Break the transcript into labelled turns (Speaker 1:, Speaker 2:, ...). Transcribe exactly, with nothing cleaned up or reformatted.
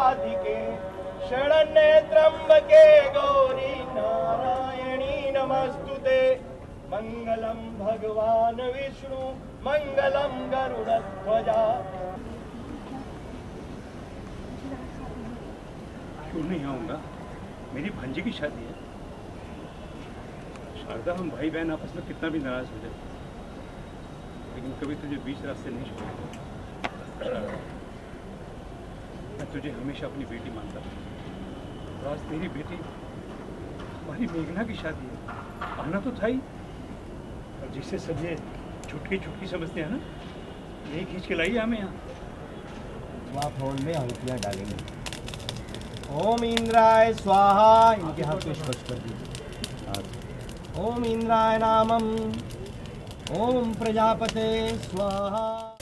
Speaker 1: राधिके शरण्ये त्र्यंबके गौरी नारायणी नमस्तुते। मंगलम भगवान विष्णु मंगलम गरुड़ध्वजा।
Speaker 2: क्यों नहीं आऊंगा? मेरी भांजी की शादी है। शारदा, हम भाई बहन आपस में कितना भी नाराज हो जाए, लेकिन कभी तुझे बीच रास्ते नहीं छोड़ूंगा। मैं तुझे हमेशा अपनी बेटी मानता हूँ। तो आज तेरी बेटी हमारी मेघना की शादी है, आना तो था ही। और जिससे सब ये छुटकी छुटकी समझते हैं ना, यही खींच के लाइए हमें यहाँ।
Speaker 1: आप हॉल में आहुतियाँ डालेंगे। ओम इंद्राय स्वाहा, इनके हाथ को स्पर्श कर दीजिए। ओम इंद्राय नामम, ओम प्रजापते स्वाहा।